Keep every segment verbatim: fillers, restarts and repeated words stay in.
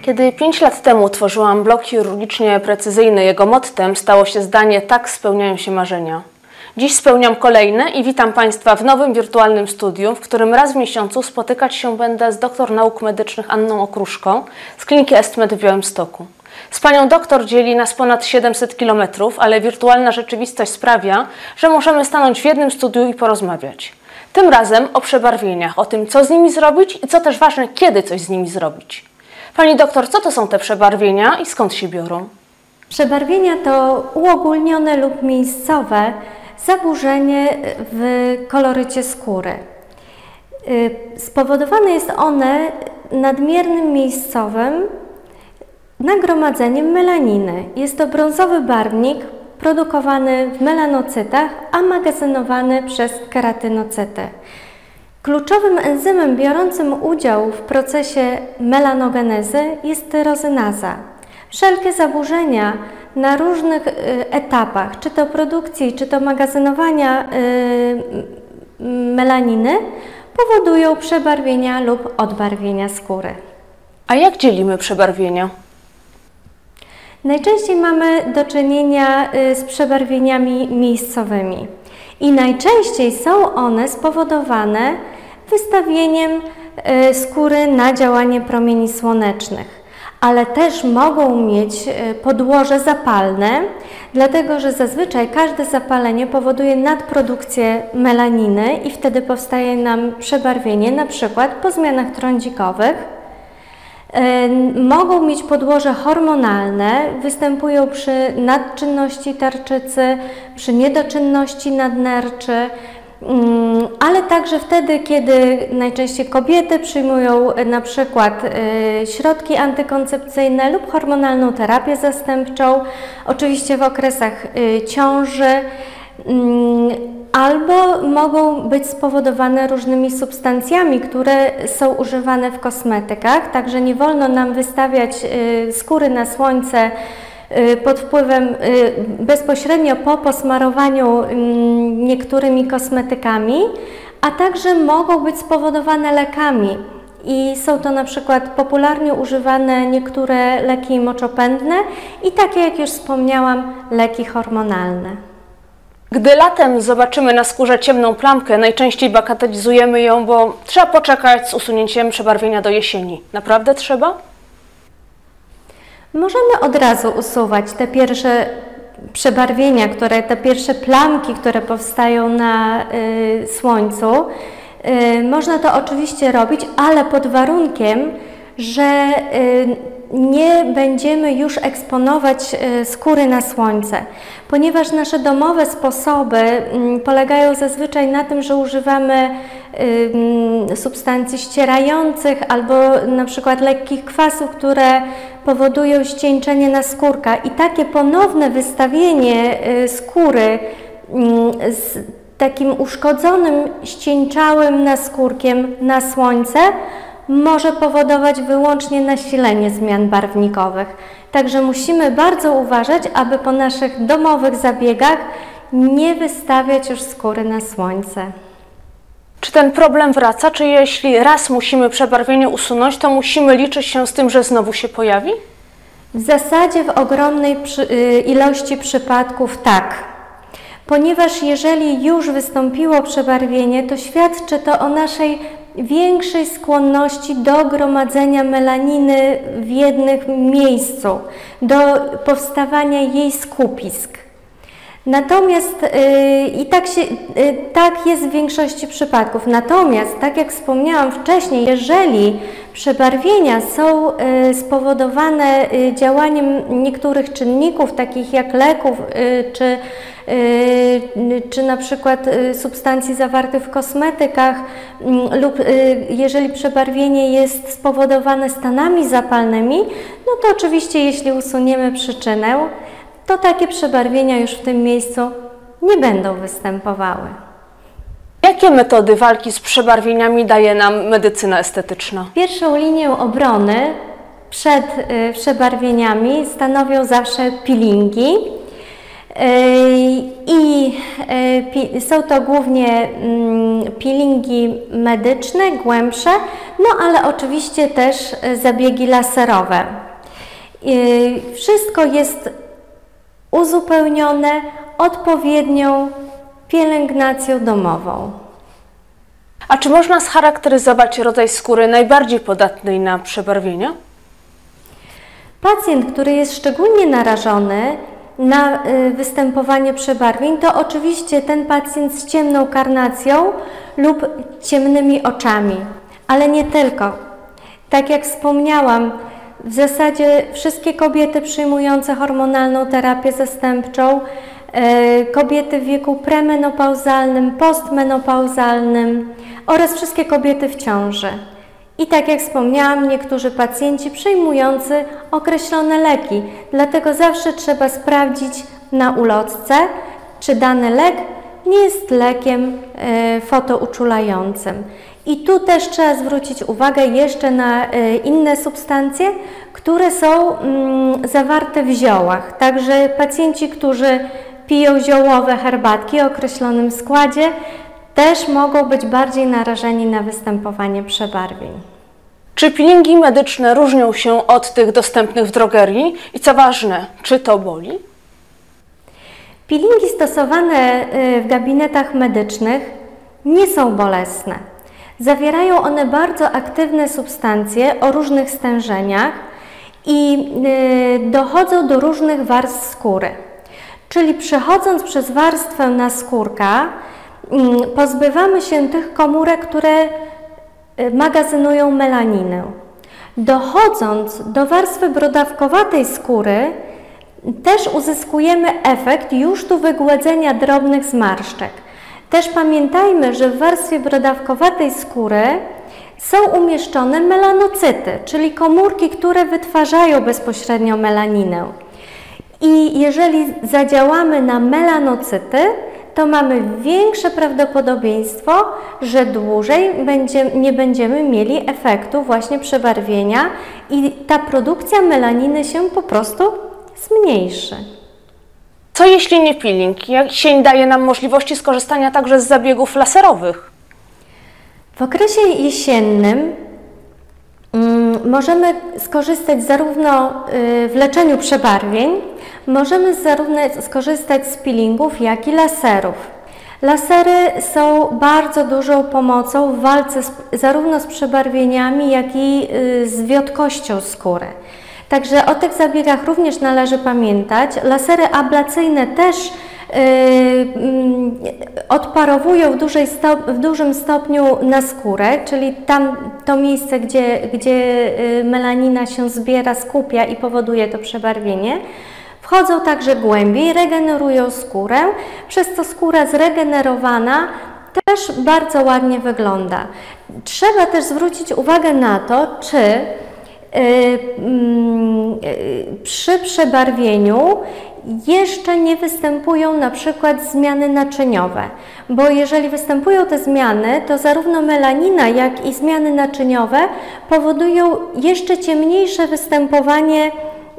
Kiedy pięć lat temu tworzyłam blog chirurgicznie precyzyjny, jego mottem stało się zdanie: tak spełniają się marzenia. Dziś spełniam kolejne i witam Państwa w nowym wirtualnym studium, w którym raz w miesiącu spotykać się będę z doktor nauk medycznych Anną Okruszką z kliniki Estmed w Białymstoku. Z panią doktor dzieli nas ponad siedemset kilometrów, ale wirtualna rzeczywistość sprawia, że możemy stanąć w jednym studiu i porozmawiać. Tym razem o przebarwieniach, o tym, co z nimi zrobić i co też ważne, kiedy coś z nimi zrobić. Pani doktor, co to są te przebarwienia i skąd się biorą? Przebarwienia to uogólnione lub miejscowe zaburzenie w kolorycie skóry. Spowodowane jest one nadmiernym miejscowym nagromadzeniem melaniny. Jest to brązowy barwnik produkowany w melanocytach, a magazynowany przez keratynocyty. Kluczowym enzymem biorącym udział w procesie melanogenezy jest tyrozynaza. Wszelkie zaburzenia na różnych etapach, czy to produkcji, czy to magazynowania melaniny, powodują przebarwienia lub odbarwienia skóry. A jak dzielimy przebarwienia? Najczęściej mamy do czynienia z przebarwieniami miejscowymi i najczęściej są one spowodowane wystawieniem skóry na działanie promieni słonecznych, ale też mogą mieć podłoże zapalne, dlatego że zazwyczaj każde zapalenie powoduje nadprodukcję melaniny i wtedy powstaje nam przebarwienie, na przykład po zmianach trądzikowych. Mogą mieć podłoże hormonalne, występują przy nadczynności tarczycy, przy niedoczynności nadnerczy, ale także wtedy, kiedy najczęściej kobiety przyjmują na przykład środki antykoncepcyjne lub hormonalną terapię zastępczą, oczywiście w okresach ciąży, albo mogą być spowodowane różnymi substancjami, które są używane w kosmetykach, także nie wolno nam wystawiać skóry na słońce pod wpływem bezpośrednio po posmarowaniu niektórymi kosmetykami, a także mogą być spowodowane lekami i są to na przykład popularnie używane niektóre leki moczopędne i takie, jak już wspomniałam, leki hormonalne. Gdy latem zobaczymy na skórze ciemną plamkę, najczęściej bagatelizujemy ją, bo trzeba poczekać z usunięciem przebarwienia do jesieni. Naprawdę trzeba? Możemy od razu usuwać te pierwsze przebarwienia, które, te pierwsze plamki, które powstają na y, słońcu. Y, można to oczywiście robić, ale pod warunkiem, że y, nie będziemy już eksponować skóry na słońce, ponieważ nasze domowe sposoby polegają zazwyczaj na tym, że używamy substancji ścierających albo na przykład lekkich kwasów, które powodują ścieńczenie naskórka i takie ponowne wystawienie skóry z takim uszkodzonym, ścieńczałym naskórkiem na słońce może powodować wyłącznie nasilenie zmian barwnikowych. Także musimy bardzo uważać, aby po naszych domowych zabiegach nie wystawiać już skóry na słońce. Czy ten problem wraca? Czy jeśli raz musimy przebarwienie usunąć, to musimy liczyć się z tym, że znowu się pojawi? W zasadzie w ogromnej ilości przypadków tak. Ponieważ jeżeli już wystąpiło przebarwienie, to świadczy to o naszej większej skłonności do gromadzenia melaniny w jednym miejscu, do powstawania jej skupisk. Natomiast yy, i tak, się, yy, tak jest w większości przypadków. Natomiast, tak jak wspomniałam wcześniej, jeżeli przebarwienia są yy, spowodowane yy, działaniem niektórych czynników, takich jak leków yy, czy, yy, czy na przykład yy, substancji zawartych w kosmetykach yy, lub yy, jeżeli przebarwienie jest spowodowane stanami zapalnymi, no to oczywiście jeśli usuniemy przyczynę, to takie przebarwienia już w tym miejscu nie będą występowały. Jakie metody walki z przebarwieniami daje nam medycyna estetyczna? Pierwszą linię obrony przed y, przebarwieniami stanowią zawsze peelingi. I są to głównie peelingi medyczne, głębsze, no ale oczywiście też zabiegi laserowe. Wszystko jest uzupełnione odpowiednią pielęgnacją domową. A czy można scharakteryzować rodzaj skóry najbardziej podatnej na przebarwienia? Pacjent, który jest szczególnie narażony na występowanie przebarwień, to oczywiście ten pacjent z ciemną karnacją lub ciemnymi oczami, ale nie tylko. Tak jak wspomniałam, w zasadzie wszystkie kobiety przyjmujące hormonalną terapię zastępczą, kobiety w wieku premenopauzalnym, postmenopauzalnym oraz wszystkie kobiety w ciąży. I tak jak wspomniałam, niektórzy pacjenci przyjmujący określone leki, dlatego zawsze trzeba sprawdzić na ulotce, czy dany lek nie jest lekiem e, fotouczulającym. I tu też trzeba zwrócić uwagę jeszcze na e, inne substancje, które są mm, zawarte w ziołach. Także pacjenci, którzy piją ziołowe herbatki o określonym składzie, też mogą być bardziej narażeni na występowanie przebarwień. Czy peelingi medyczne różnią się od tych dostępnych w drogerii? I co ważne, czy to boli? Peelingi stosowane w gabinetach medycznych nie są bolesne. Zawierają one bardzo aktywne substancje o różnych stężeniach i dochodzą do różnych warstw skóry. Czyli przechodząc przez warstwę naskórka, pozbywamy się tych komórek, które magazynują melaninę. Dochodząc do warstwy brodawkowatej skóry, też uzyskujemy efekt już tu wygładzenia drobnych zmarszczek. Też pamiętajmy, że w warstwie brodawkowatej skóry są umieszczone melanocyty, czyli komórki, które wytwarzają bezpośrednio melaninę. I jeżeli zadziałamy na melanocyty, to mamy większe prawdopodobieństwo, że dłużej będzie, nie będziemy mieli efektu właśnie przebarwienia i ta produkcja melaniny się po prostu zmniejszy. Co jeśli nie peeling? Jesień daje nam możliwości skorzystania także z zabiegów laserowych. W okresie jesiennym mm, możemy skorzystać zarówno y, w leczeniu przebarwień, możemy zarówno skorzystać z peelingów, jak i laserów. Lasery są bardzo dużą pomocą w walce z, zarówno z przebarwieniami, jak i y, z wiotkością skóry. Także o tych zabiegach również należy pamiętać. Lasery ablacyjne też yy, yy, odparowują w, dużej stop, w dużym stopniu na skórę, czyli tam to miejsce, gdzie, gdzie yy, melanina się zbiera, skupia i powoduje to przebarwienie. Wchodzą także głębiej, regenerują skórę, przez co skóra zregenerowana też bardzo ładnie wygląda. Trzeba też zwrócić uwagę na to, czy przy przebarwieniu jeszcze nie występują na przykład zmiany naczyniowe, bo jeżeli występują te zmiany, to zarówno melanina, jak i zmiany naczyniowe powodują jeszcze ciemniejsze występowanie,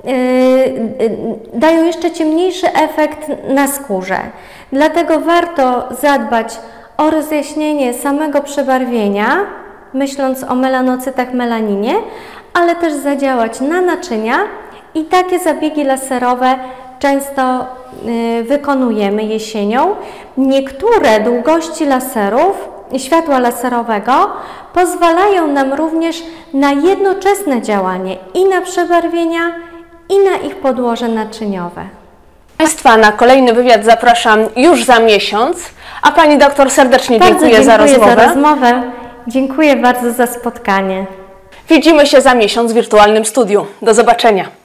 dają jeszcze ciemniejszy efekt na skórze. Dlatego warto zadbać o rozjaśnienie samego przebarwienia, myśląc o melanocytach, melaninie, ale też zadziałać na naczynia i takie zabiegi laserowe często y, wykonujemy jesienią. Niektóre długości laserów, światła laserowego pozwalają nam również na jednoczesne działanie i na przebarwienia, i na ich podłoże naczyniowe. Państwa na kolejny wywiad zapraszam już za miesiąc, a Pani doktor serdecznie bardzo dziękuję, dziękuję za rozmowę. za rozmowę. Dziękuję bardzo za spotkanie. Widzimy się za miesiąc w wirtualnym studiu. Do zobaczenia.